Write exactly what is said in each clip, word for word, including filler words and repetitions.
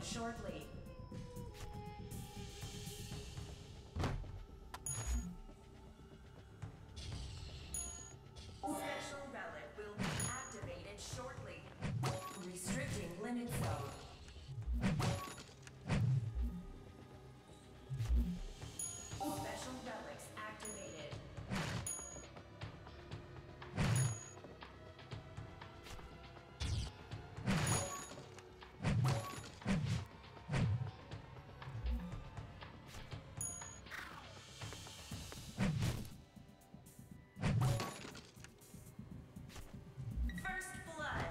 shortly. Special relic will be activated shortly. Restricting limit zone. Special relics activated. First blood.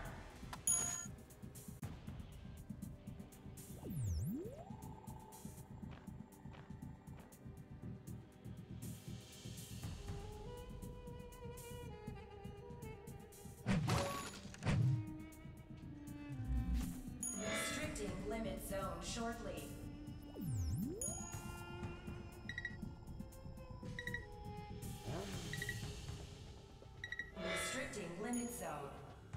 Restricting limit zone shortly. Restricting limit zone.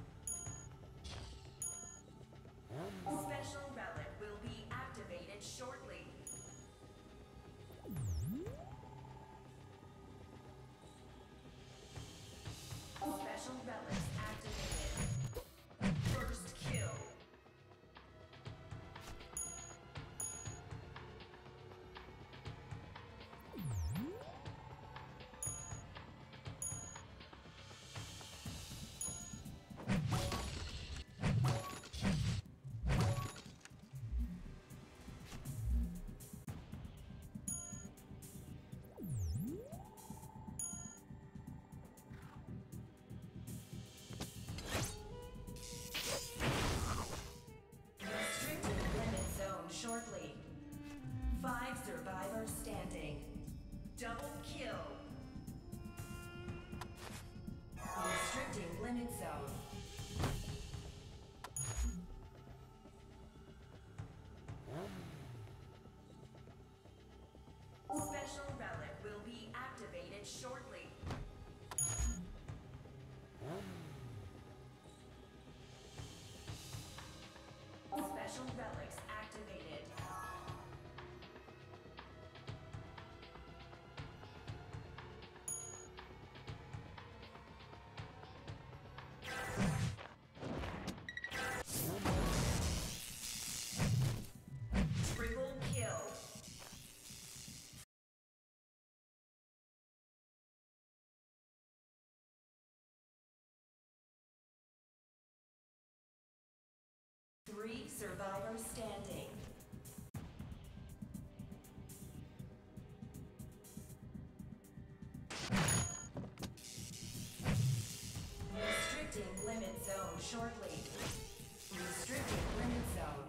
Special relic will be activated shortly. Special relics activated. First kill. Shortly. Five survivors standing. Double kill. Restricting limit zone. Special relic will be activated shortly. Special relics activated. Triple kill. Three survivors standing. Restricting limit zone shortly. Restricting limit zone.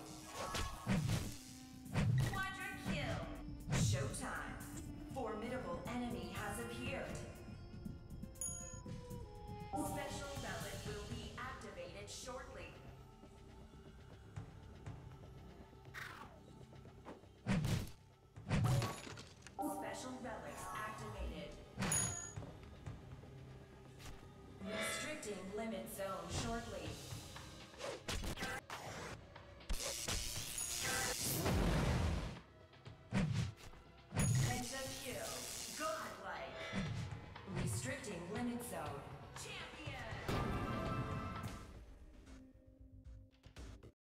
Quadra kill. Showtime. Formidable enemy has appeared. Special relic will be activated shortly. Special relics activated. Restricting limit zone shortly.